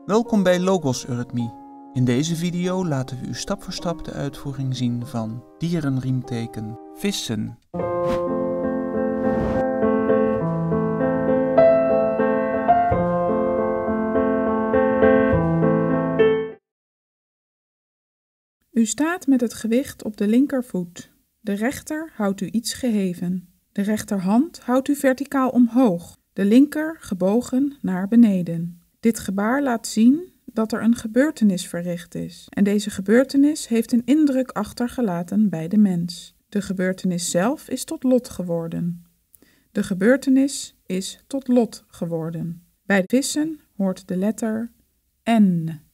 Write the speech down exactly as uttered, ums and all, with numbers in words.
Welkom bij Logos Eurythmie. In deze video laten we u stap voor stap de uitvoering zien van dierenriemteken vissen. U staat met het gewicht op de linkervoet. De rechter houdt u iets geheven. De rechterhand houdt u verticaal omhoog, de linker gebogen naar beneden. Dit gebaar laat zien dat er een gebeurtenis verricht is. En deze gebeurtenis heeft een indruk achtergelaten bij de mens. De gebeurtenis zelf is tot lot geworden. De gebeurtenis is tot lot geworden. Bij vissen hoort de letter N.